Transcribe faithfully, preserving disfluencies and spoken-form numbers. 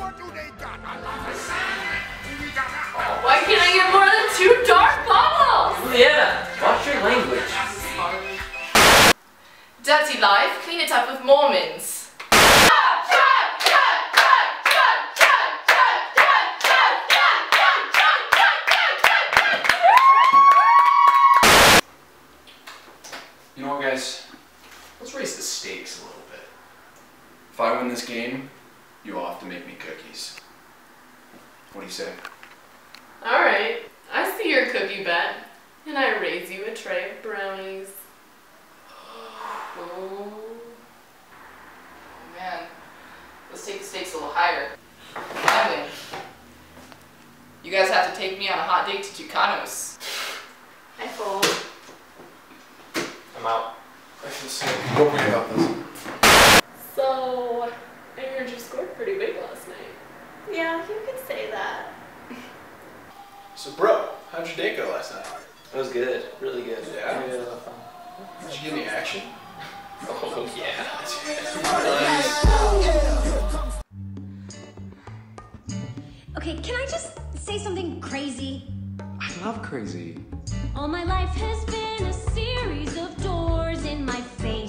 Why can't I get more than two dark bubbles? Yeah, watch your language. Dirty life, clean it up with Mormons. You know what, guys? Let's raise the stakes a little bit. If I win this game, you all have to make me cookies. What do you say? Alright, I see your cookie bet, and I raise you a tray of brownies. Oh. Man, let's take the stakes a little higher. I win. You guys have to take me on a hot date to Tucanos. I fold. I'm out. I feel sick. Don't worry about this. So, I heard you scored pretty big last night. Yeah, you could say that. So, bro, how'd your date go last night? It was good. Really good. Yeah? Really, really fun. Did you get any action? Oh, yeah. Okay, can I just say something crazy? I love crazy. All my life has been a series of doors in my face.